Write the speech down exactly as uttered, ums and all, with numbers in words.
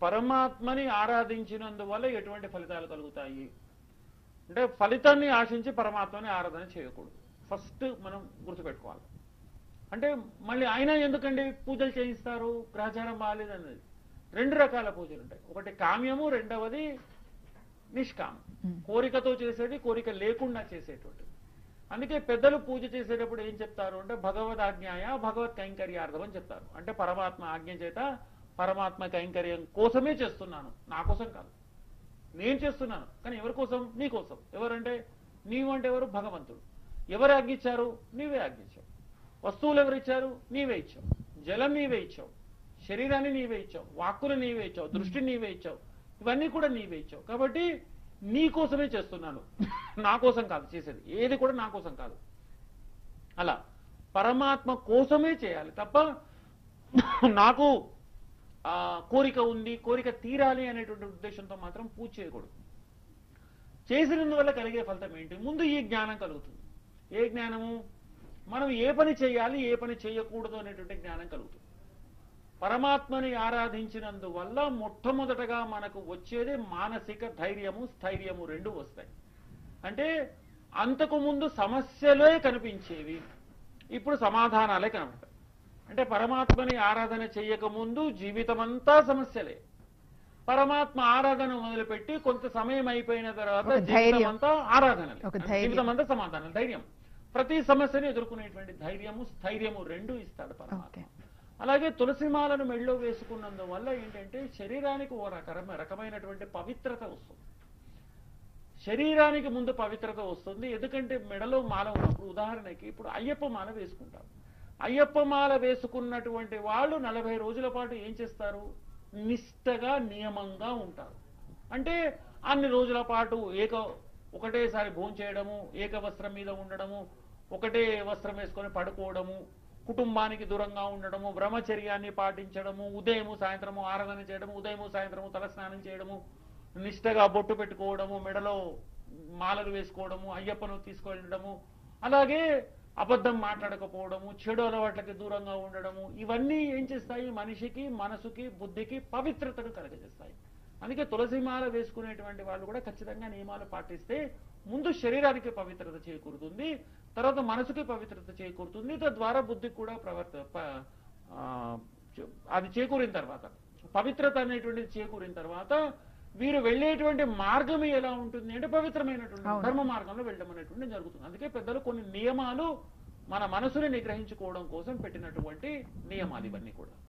పరమాత్మని ఆరాధించినందువల్ల ఎటువంటి ఫలితాలు కలుగుతాయి అంటే ఫలితాన్ని ఆశించి పరమాత్మని ఆరాధన చేయకూడదు. ఫస్ట్ మనం గుర్తుపెట్టుకోవాలి. అంటే మళ్ళీ అయినా ఎందుకండి పూజలు చేయిస్తారు, గ్రహచారం బాగాలేదన్నది. రెండు రకాల పూజలు ఉంటాయి. ఒకటి కామ్యము, రెండవది నిష్కామం. కోరికతో చేసేది, కోరిక లేకుండా చేసేటువంటి. అందుకే పెద్దలు పూజ చేసేటప్పుడు ఏం చెప్తారు అంటే భగవద్ ఆజ్ఞాయ భగవత్ కైంకర్యార్థం అని చెప్తారు. అంటే పరమాత్మ ఆజ్ఞ చేత పరమాత్మ కైంకర్యం కోసమే చేస్తున్నాను, నా కోసం కాదు. నేను చేస్తున్నాను కానీ ఎవరి కోసం? నీ కోసం. ఎవరంటే నీవు అంటే ఎవరు? భగవంతుడు. ఎవరు ఆజ్ఞించారు? నీవే ఆజ్ఞించావు. వస్తువులు ఎవరిచ్చారు? నీవే ఇచ్చావు. జలం నీవే ఇచ్చావు, శరీరాన్ని నీవే ఇచ్చావు, వాక్కులు నీవే ఇచ్చావు, దృష్టిని నీవే ఇచ్చావు, ఇవన్నీ కూడా నీవే ఇచ్చావు. కాబట్టి నీ కోసమే చేస్తున్నాను, నా కోసం కాదు చేసేది. ఏది కూడా నా కోసం కాదు. అలా పరమాత్మ కోసమే చేయాలి తప్ప నాకు ఆ కోరిక ఉంది, కోరిక తీరాలి అనేటువంటి ఉద్దేశంతో మాత్రం పూజ చేయకూడదు. చేసినందువల్ల కలిగే ఫలితం ఏంటి? ముందు ఈ జ్ఞానం కలుగుతుంది. ఏ జ్ఞానము? మనం ఏ పని చేయాలి, ఏ పని చేయకూడదు అనేటువంటి జ్ఞానం కలుగుతుంది. పరమాత్మని ఆరాధించినందువల్ల మొట్టమొదటగా మనకు వచ్చేది మానసిక ధైర్యము, స్థైర్యము రెండు వస్తాయి. అంటే అంతకు ముందు సమస్యలే కనిపించేవి, ఇప్పుడు సమాధానాలే కనబడతాయి. అంటే పరమాత్మని ఆరాధన చేయకముందు జీవితమంతా సమస్యలే. పరమాత్మ ఆరాధన మొదలుపెట్టి కొంత సమయం అయిపోయిన తర్వాత జీవితం అంతా ఆరాధనలే, జీవితం అంతా సమాధానం, ధైర్యం. ప్రతి సమస్యని ఎదుర్కొనేటువంటి ధైర్యము, స్థైర్యము రెండు ఇస్తాడు పరమాత్మ. అలాగే తులసిమాలను మెళ్ళో వేసుకున్నందువల్ల ఏంటంటే శరీరానికి ఓ రకమైన రకమైనటువంటి పవిత్రత వస్తుంది. శరీరానికి ముందు పవిత్రత వస్తుంది. ఎందుకంటే మెడలో మాల ఉన్నప్పుడు, ఉదాహరణకి ఇప్పుడు అయ్యప్ప మాల వేసుకుంటారు. అయ్యప్ప మాల వేసుకున్నటువంటి వాళ్ళు నలభై రోజుల పాటు ఏం చేస్తారు? నిష్టగా నియమంగా ఉంటారు. అంటే అన్ని రోజుల పాటు ఏక ఒకటేసారి భోజనం చేయడము, ఏక వస్త్రం మీద ఉండడము, ఒకటే వస్త్రం వేసుకొని పడుకోవడము, కుటుంబానికి దూరంగా ఉండడము, బ్రహ్మచర్యాన్ని పాటించడము, ఉదయము సాయంత్రము ఆరాధన చేయడము, ఉదయము సాయంత్రము తలస్నానం చేయడము, నిష్టగా బొట్టు పెట్టుకోవడము, మెడలో మాలలు వేసుకోవడము, అయ్యప్పను తీసుకెళ్ళడము, అలాగే అబద్ధం మాట్లాడకపోవడము, చెడు అలవాట్లకి దూరంగా ఉండడము, ఇవన్నీ ఏం చేస్తాయి? మనిషికి, మనసుకి, బుద్ధికి పవిత్రతను కలగజేస్తాయి. అందుకే తులసిమాల వేసుకునేటువంటి వాళ్ళు కూడా ఖచ్చితంగా నియమాలు పాటిస్తే ముందు శరీరానికి పవిత్రత చేకూరుతుంది, తర్వాత మనసుకి పవిత్రత చేకూరుతుంది, తద్వారా బుద్ధికి కూడా ప్రవర్త అది చేకూరిన తర్వాత, పవిత్రత అనేటువంటిది చేకూరిన తర్వాత వీరు వెళ్ళేటువంటి మార్గం ఎలా ఉంటుంది అంటే పవిత్రమైనటువంటి ధర్మ మార్గంలో వెళ్ళడం అనేటువంటి జరుగుతుంది. అందుకే పెద్దలు కొన్ని నియమాలు మన మనసుని నిగ్రహించుకోవడం కోసం పెట్టినటువంటి నియమాలు ఇవన్నీ కూడా.